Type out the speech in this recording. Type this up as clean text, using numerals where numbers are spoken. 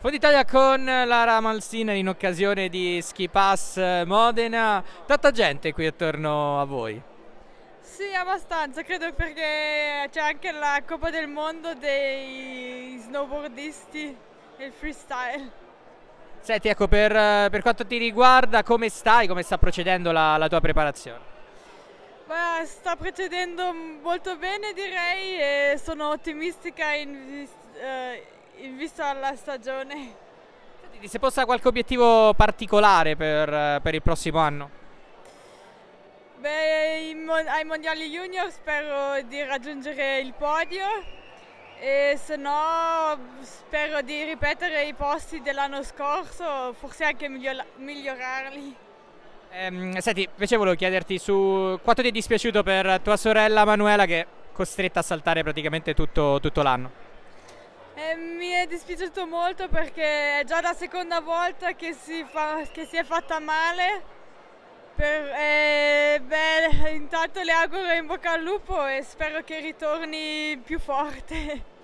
Fondo Italia con Lara Malsina in occasione di Ski Pass Modena. Tanta gente qui attorno a voi. Sì, abbastanza, credo perché c'è anche la Coppa del Mondo dei snowboardisti e il freestyle. Senti, ecco, per quanto ti riguarda, come stai? Come sta procedendo la tua preparazione? Beh, sta procedendo molto bene direi e sono ottimistica in vista alla stagione. Senti, se possa qualche obiettivo particolare per il prossimo anno? Beh, ai mondiali junior spero di raggiungere il podio e se no spero di ripetere i posti dell'anno scorso, forse anche migliorarli. Senti, invece volevo chiederti su quanto ti è dispiaciuto per tua sorella Manuela che è costretta a saltare praticamente tutto l'anno. Mi è dispiaciuto molto perché è già la seconda volta che si è fatta male. Beh, intanto le auguro in bocca al lupo e spero che ritorni più forte.